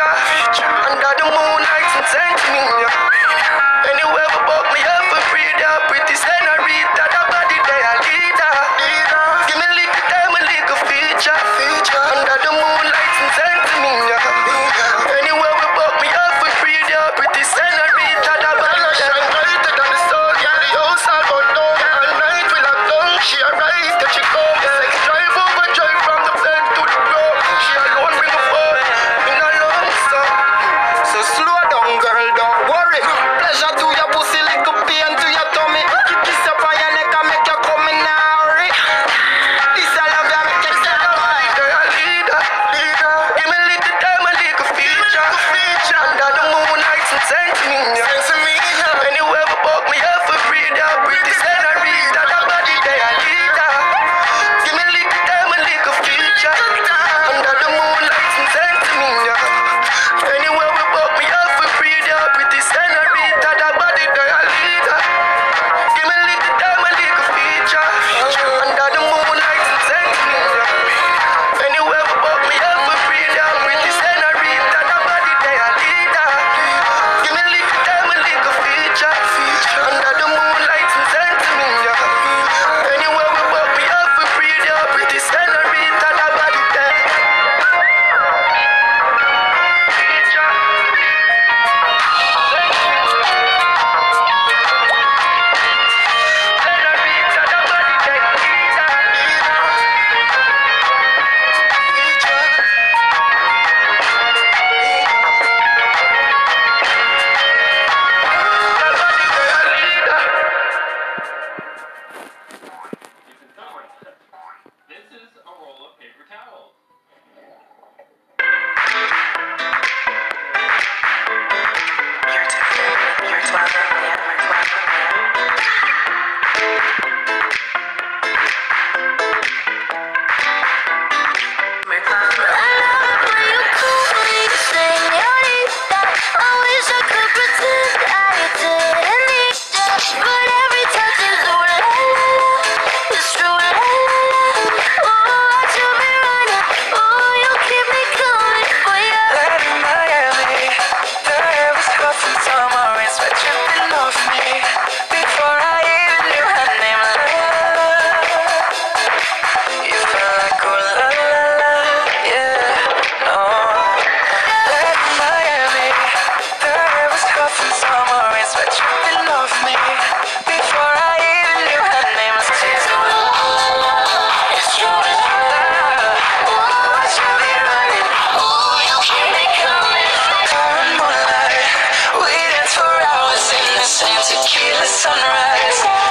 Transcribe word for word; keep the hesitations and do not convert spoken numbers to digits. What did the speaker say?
feature. Under the moonlight and send to me. Anywhere we buck me up for free, that pretty senorita, that body they a leader. Give me little time, a little feature. Under the moonlight and send to me. Anywhere we buck me up for free, that pretty senorita, that body they a leader. Than the soul, yeah, the house all but no. At night we lock down, she arrived, that she come. Sex drive over, drive from the bed to the road. She alone bring a phone, in a long song. So slow down, girl, don't worry. Pleasure to your pussy, little pain to your tummy. Kiss up on your neck and make you come in a hurry. This I love you, make you say bye. Girl, leader, leader. Give me little time, a little feature. Under the moonlight, and send to me. Send to me. Anywhere we buck me up for free, that pretty senorita, that body they a leader. Give me little time, a little feature. Under the moonlight, and send to me. Anywhere we buck me up for free, that pretty senorita, that body they a leader. Give me little time, a little feature. Under the moonlight, and send to me. Anywhere we buck me up for free, that pretty senorita, that body they a leader. Give me little time, a little feature. Under the moonlight, and send to me. Anywhere we buck me up for free, that pretty senorita, that body they a leader. This is a roll of paper towels. You're twelve, you're twelve, man, you're twelve, senorita, I wish I could pretend I didn't need that, but every touch is ooh la la, it's true la la la. Oh, watch you be running, oh, you keep me coming for you. Light in Miami, the air was hot from summer rain, sweat dripping off me. Before I even knew her name, la la la. You felt like ooh la la la, yeah, no. Light in Miami, the air was hot from summer rain, sweat dripping off me. Before I even knew her name, she's ooh la la la, it's true la la la. Oh, watch you be running, oh, you keep me coming. Car and moonlight, we dance for hours in the same tequila sunrise.